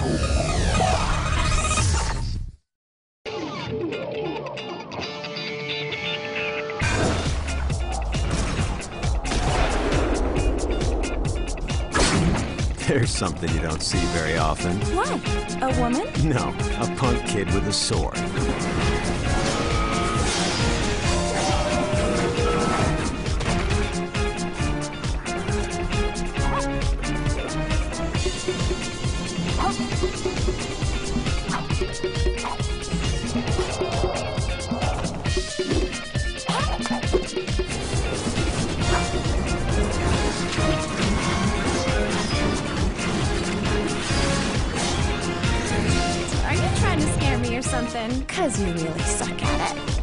There's something you don't see very often. What? A woman? No, a punk kid with a sword. Are you trying to scare me or something? 'Cause you really suck at it.